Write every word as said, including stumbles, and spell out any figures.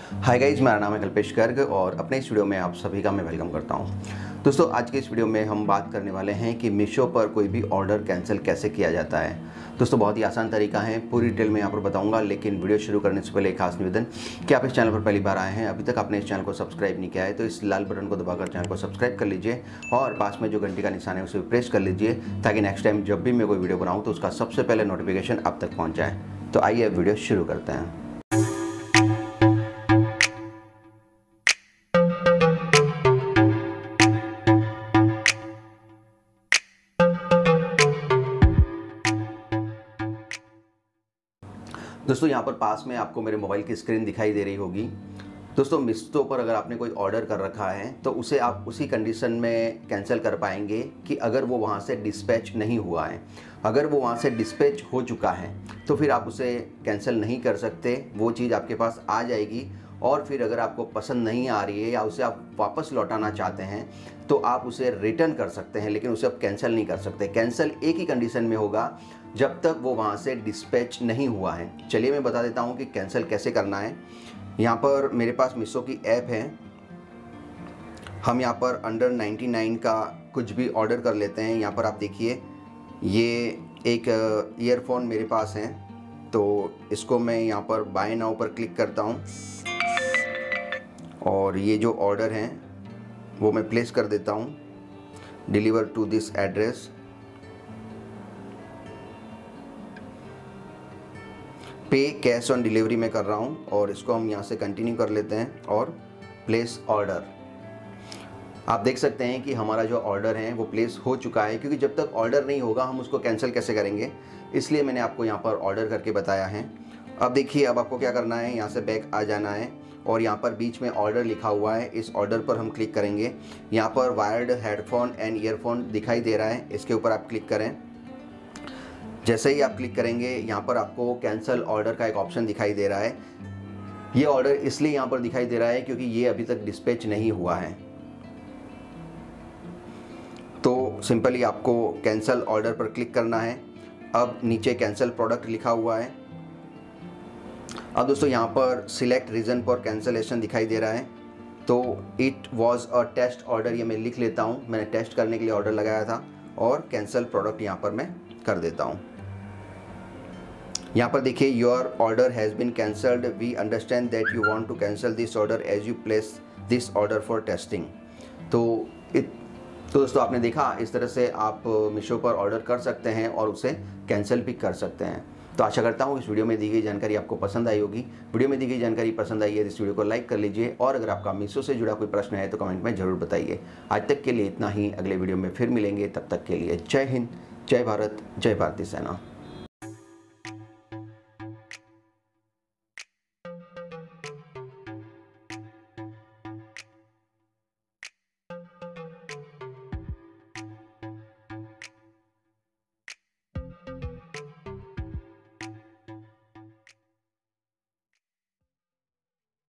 Hi guys, मेरा नाम है कल्पेश गर्ग और अपने इस वीडियो में आप सभी का मैं वेलकम करता हूं। दोस्तों, आज के इस वीडियो में हम बात करने वाले हैं कि मीशो पर कोई भी ऑर्डर कैंसिल कैसे किया जाता है। दोस्तों, बहुत ही आसान तरीका है, पूरी डिटेल में यहाँ पर बताऊंगा। लेकिन वीडियो शुरू करने से पहले एक खास निवेदन कि आप इस चैनल पर पहली बार आए हैं, अभी तक आपने इस चैनल को सब्सक्राइब नहीं किया है तो इस लाल बटन को दबाकर चैनल को सब्सक्राइब कर लीजिए और पास में जो घंटी का निशान है उसे प्रेस कर लीजिए ताकि नेक्स्ट टाइम जब भी मैं कोई वीडियो बनाऊँ तो उसका सबसे पहले नोटिफिकेशन आप तक पहुँच जाए। तो आइए अब वीडियो शुरू करते हैं। दोस्तों, यहाँ पर पास में आपको मेरे मोबाइल की स्क्रीन दिखाई दे रही होगी। दोस्तों, मीशो पर अगर आपने कोई ऑर्डर कर रखा है तो उसे आप उसी कंडीशन में कैंसिल कर पाएंगे कि अगर वो वहाँ से डिस्पैच नहीं हुआ है। अगर वो वहाँ से डिस्पैच हो चुका है तो फिर आप उसे कैंसिल नहीं कर सकते, वो चीज़ आपके पास आ जाएगी। और फिर अगर आपको पसंद नहीं आ रही है या उसे आप वापस लौटाना चाहते हैं तो आप उसे रिटर्न कर सकते हैं, लेकिन उसे आप कैंसिल नहीं कर सकते। कैंसिल एक ही कंडीशन में होगा, जब तक वो वहाँ से डिस्पैच नहीं हुआ है। चलिए मैं बता देता हूँ कि कैंसिल कैसे करना है। यहाँ पर मेरे पास मीशो की ऐप है। हम यहाँ पर अंडर नाइन्टी नाइन का कुछ भी ऑर्डर कर लेते हैं। यहाँ पर आप देखिए, ये एक ईयरफोन मेरे पास है, तो इसको मैं यहाँ पर बाय नाउ पर क्लिक करता हूँ और ये जो ऑर्डर है वो मैं प्लेस कर देता हूँ, deliver to this address. Pay cash on delivery में कर रहा हूँ और इसको हम यहाँ से कंटिन्यू कर लेते हैं और प्लेस ऑर्डर। आप देख सकते हैं कि हमारा जो ऑर्डर है वो प्लेस हो चुका है, क्योंकि जब तक ऑर्डर नहीं होगा हम उसको कैंसिल कैसे करेंगे, इसलिए मैंने आपको यहाँ पर ऑर्डर करके बताया है। अब देखिए, अब आपको क्या करना है, यहाँ से बैक आ जाना है और यहाँ पर बीच में ऑर्डर लिखा हुआ है, इस ऑर्डर पर हम क्लिक करेंगे। यहाँ पर वायर्ड हेडफोन एंड ईयरफोन दिखाई दे रहा है, इसके ऊपर आप क्लिक करें। जैसे ही आप क्लिक करेंगे यहाँ पर आपको कैंसिल ऑर्डर का एक ऑप्शन दिखाई दे रहा है। ये ऑर्डर इसलिए यहाँ पर दिखाई दे रहा है क्योंकि ये अभी तक डिस्पैच नहीं हुआ है। तो सिंपली आपको कैंसिल ऑर्डर पर क्लिक करना है। अब नीचे कैंसिल प्रोडक्ट लिखा हुआ है। अब दोस्तों, यहाँ पर सिलेक्ट रीजन फॉर कैंसिलेशन दिखाई दे रहा है, तो it was a test order, ये मैं लिख लेता हूँ। मैंने टेस्ट करने के लिए ऑर्डर लगाया था और कैंसिल प्रोडक्ट यहाँ पर मैं कर देता हूँ। यहाँ पर देखिए, your order has been cancelled, we understand that you want to cancel this order as you place this order for testing. तो इत तो दोस्तों, आपने देखा, इस तरह से आप मीशो पर ऑर्डर कर सकते हैं और उसे कैंसिल भी कर सकते हैं। तो आशा करता हूँ इस वीडियो में दी गई जानकारी आपको पसंद आई होगी। वीडियो में दी गई जानकारी पसंद आई है तो इस वीडियो को लाइक कर लीजिए और अगर आपका मीशो से जुड़ा कोई प्रश्न है तो कमेंट में ज़रूर बताइए। आज तक के लिए इतना ही, अगले वीडियो में फिर मिलेंगे। तब तक के लिए जय हिंद, जय भारत, जय भारतीय सेना।